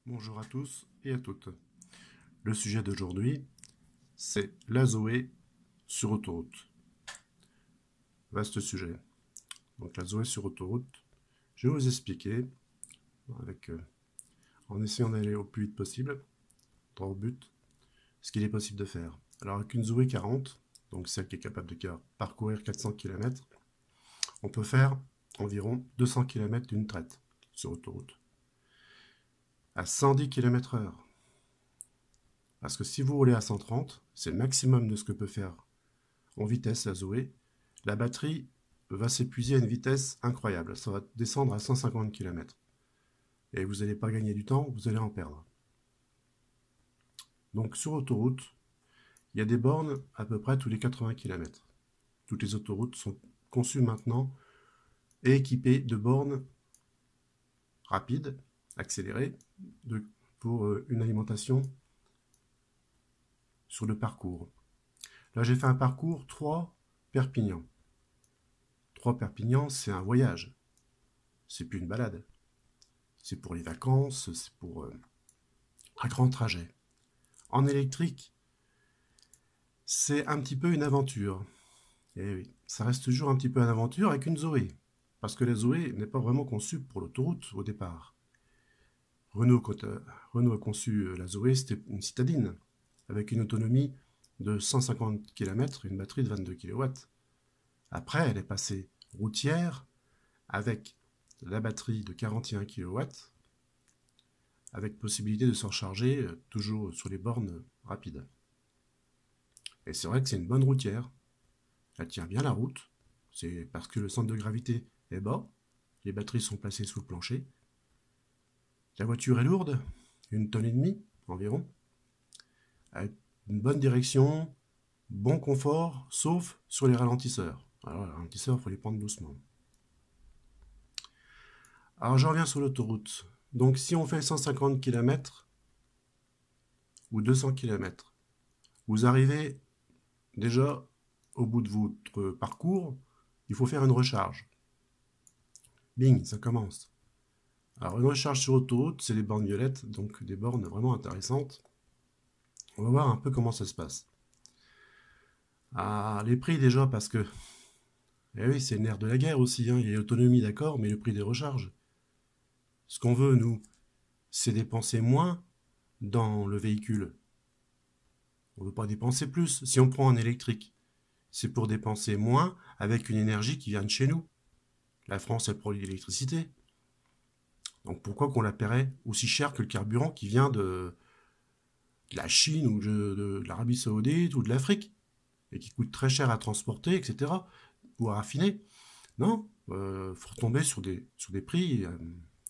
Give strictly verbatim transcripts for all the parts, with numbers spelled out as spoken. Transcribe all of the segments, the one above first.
Bonjour à tous et à toutes. Le sujet d'aujourd'hui, c'est la Zoé sur autoroute. Vaste sujet. Donc la Zoé sur autoroute, je vais vous expliquer, avec, euh, en essayant d'aller au plus vite possible, droit au but, ce qu'il est possible de faire. Alors avec une Zoé quarante, donc celle qui est capable de parcourir quatre cents kilomètres, on peut faire environ deux cents kilomètres d'une traite sur autoroute. À cent dix kilomètres heure. Parce que si vous roulez à cent trente, c'est le maximum de ce que peut faire en vitesse la Zoé. La batterie va s'épuiser à une vitesse incroyable. Ça va descendre à cent cinquante kilomètres. Et vous n'allez pas gagner du temps, vous allez en perdre. Donc sur autoroute, il y a des bornes à peu près tous les quatre-vingts kilomètres. Toutes les autoroutes sont conçues maintenant et équipées de bornes rapides, accélérées, de, pour une alimentation sur le parcours. Là, j'ai fait un parcours trois Perpignan. trois Perpignan, c'est un voyage. C'est plus une balade. C'est pour les vacances, c'est pour euh, un grand trajet. En électrique, c'est un petit peu une aventure. Et oui, ça reste toujours un petit peu une aventure avec une Zoé. Parce que la Zoé n'est pas vraiment conçue pour l'autoroute au départ. Renault, quand, euh, Renault a conçu la Zoé, c'était une citadine, avec une autonomie de cent cinquante kilomètres, une batterie de vingt-deux kilowatts. Après, elle est passée routière, avec la batterie de quarante et un kilowatts, avec possibilité de se recharger euh, toujours sur les bornes rapides. Et c'est vrai que c'est une bonne routière. Elle tient bien la route. C'est parce que le centre de gravité est bas. Les batteries sont placées sous le plancher. La voiture est lourde, une tonne et demie environ. Avec une bonne direction, bon confort, sauf sur les ralentisseurs. Alors les ralentisseurs, il faut les prendre doucement. Alors je reviens sur l'autoroute. Donc si on fait cent cinquante kilomètres ou deux cents kilomètres, vous arrivez déjà au bout de votre parcours, il faut faire une recharge. Bing, ça commence. Alors une recharge sur autoroute, c'est les bornes violettes, donc des bornes vraiment intéressantes. On va voir un peu comment ça se passe. Ah, les prix déjà, parce que, eh oui, c'est le nerf de la guerre aussi, hein. Il y a l'autonomie, d'accord, mais le prix des recharges. Ce qu'on veut, nous, c'est dépenser moins dans le véhicule. On ne veut pas dépenser plus. Si on prend un électrique, c'est pour dépenser moins avec une énergie qui vient de chez nous. La France, elle produit de l'électricité. Donc pourquoi qu'on la paierait aussi cher que le carburant qui vient de, de la Chine ou de, de, de l'Arabie Saoudite ou de l'Afrique et qui coûte très cher à transporter, et cetera, ou à raffiner? Non, il euh, faut retomber sur des, sur des prix euh,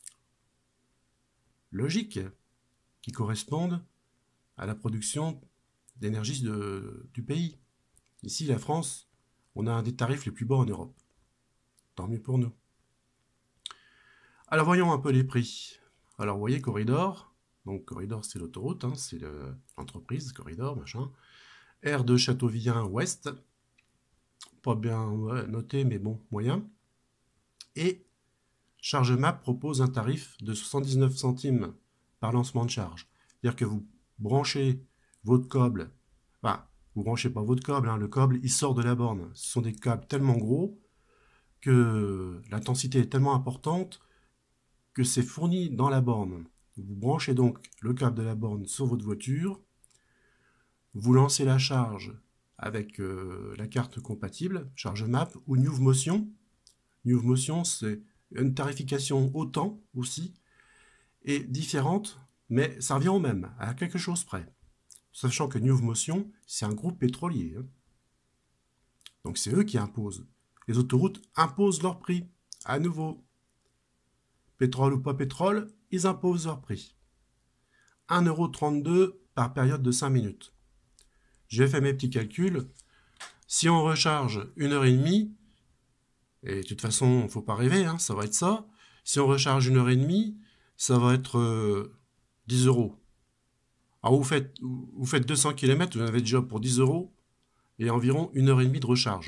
logiques qui correspondent à la production d'énergie du pays. Ici, la France, on a un des tarifs les plus bas en Europe. Tant mieux pour nous. Alors, voyons un peu les prix. Alors, vous voyez Corridor. Donc, Corridor, c'est l'autoroute, hein, c'est l'entreprise, Corridor, machin. R de Châteauvillain Ouest. Pas bien ouais, noté, mais bon, moyen. Et ChargeMap propose un tarif de soixante-dix-neuf centimes par lancement de charge. C'est-à-dire que vous branchez votre câble, enfin, vous branchez pas votre câble, hein, le câble il sort de la borne. Ce sont des câbles tellement gros que l'intensité est tellement importante que c'est fourni dans la borne. Vous branchez donc le câble de la borne sur votre voiture, vous lancez la charge avec euh, la carte compatible, ChargeMap ou NewMotion. NewMotion, c'est une tarification autant aussi, et différente, mais ça revient au même, à quelque chose près. Sachant que NewMotion, c'est un groupe pétrolier. Hein. Donc c'est eux qui imposent. Les autoroutes imposent leur prix, à nouveau. Pétrole ou pas pétrole, ils imposent leur prix. un euro trente-deux par période de cinq minutes. J'ai fait mes petits calculs. Si on recharge une heure et demie, et de toute façon, il ne faut pas rêver, hein, ça va être ça. Si on recharge une heure et demie, ça va être euh, dix euros. Alors vous faites, vous faites deux cents kilomètres, vous en avez déjà pour dix euros et environ une heure et demie de recharge.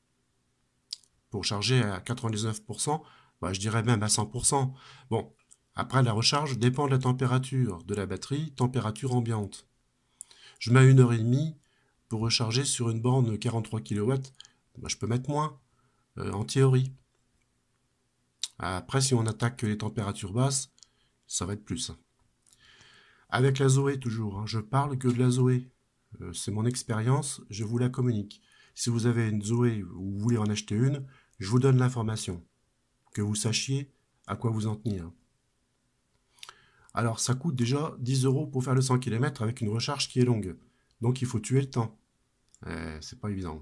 Pour charger à quatre-vingt-dix-neuf pour cent, bah, je dirais même à cent pour cent. Bon, Après, la recharge dépend de la température de la batterie, température ambiante. Je mets une heure et demie pour recharger sur une borne quarante-trois kilowatts. Ben, je peux mettre moins, euh, en théorie. Après, si on attaque les températures basses, ça va être plus. Avec la Zoé, toujours, hein, je parle que de la Zoé. Euh, c'est mon expérience, je vous la communique. Si vous avez une Zoé ou vous voulez en acheter une, je vous donne l'information. Que vous sachiez à quoi vous en tenir. Alors, ça coûte déjà dix euros pour faire le cent kilomètres avec une recharge qui est longue. Donc, il faut tuer le temps. Euh, c'est pas évident.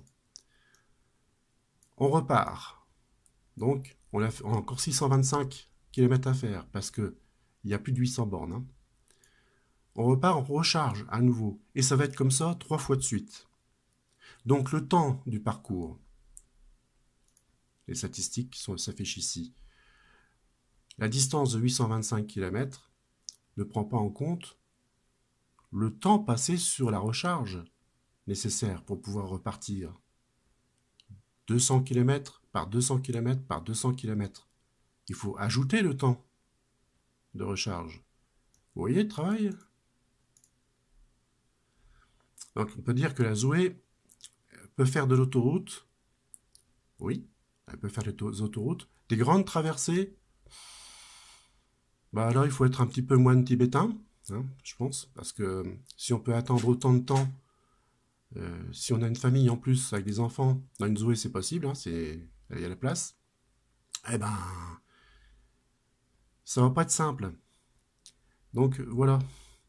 On repart. Donc, on a, on a encore six cent vingt-cinq kilomètres à faire parce que il y a plus de huit cents bornes. Hein. On repart, on recharge à nouveau. Et ça va être comme ça trois fois de suite. Donc, le temps du parcours. Les statistiques s'affichent ici. La distance de huit cent vingt-cinq kilomètres ne prend pas en compte le temps passé sur la recharge nécessaire pour pouvoir repartir. deux cents kilomètres par deux cents kilomètres par deux cents kilomètres. Il faut ajouter le temps de recharge. Vous voyez le travail? Donc on peut dire que la Zoé peut faire de l'autoroute. Oui, elle peut faire des autoroutes. Des grandes traversées. Bah alors il faut être un petit peu moine tibétain, hein, je pense, parce que si on peut attendre autant de temps, euh, si on a une famille en plus avec des enfants, dans une Zoé c'est possible, hein, c'est, il y a la place. Eh ben, ça va pas être simple. Donc voilà.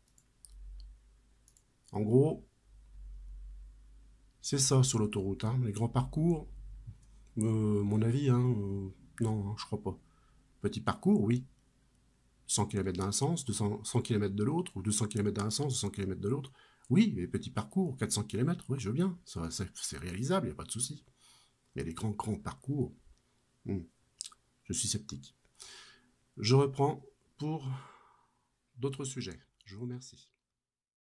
En gros, c'est ça sur l'autoroute. Hein. Les grands parcours, euh, mon avis, hein, euh, non, hein, je crois pas. Petit parcours, oui. cent kilomètres d'un sens, deux cents, cent kilomètres de l'autre, ou deux cents kilomètres d'un sens, deux cents kilomètres de l'autre. Oui, les petits parcours, quatre cents kilomètres, oui, je veux bien. Ça, c'est réalisable, il n'y a pas de souci. Mais les grands, grands parcours, hmm, je suis sceptique. Je reprends pour d'autres sujets. Je vous remercie.